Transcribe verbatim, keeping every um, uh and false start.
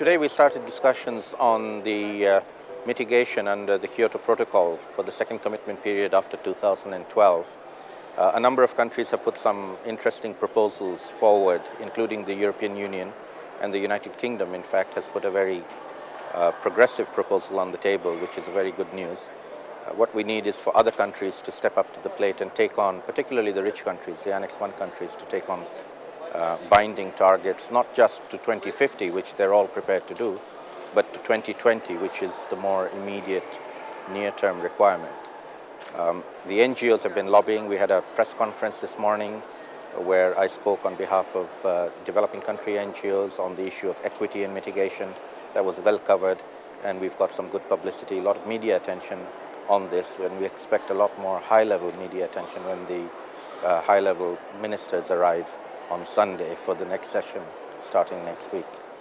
Today we started discussions on the uh, mitigation under the Kyoto Protocol for the second commitment period after two thousand twelve. Uh, a number of countries have put some interesting proposals forward, including the European Union, and the United Kingdom, in fact, has put a very uh, progressive proposal on the table, which is very good news. Uh, what we need is for other countries to step up to the plate and take on, particularly the rich countries, the Annex one countries, to take on uh, binding targets, not just to twenty fifty, which they're all prepared to do, but to twenty twenty, which is the more immediate, near-term requirement. Um, the N G Os have been lobbying. We had a press conference this morning where I spoke on behalf of uh, developing country N G Os on the issue of equity and mitigation. That was well covered, and we've got some good publicity, a lot of media attention on this, and we expect a lot more high-level media attention when the uh, high-level ministers arrive on Sunday for the next session starting next week.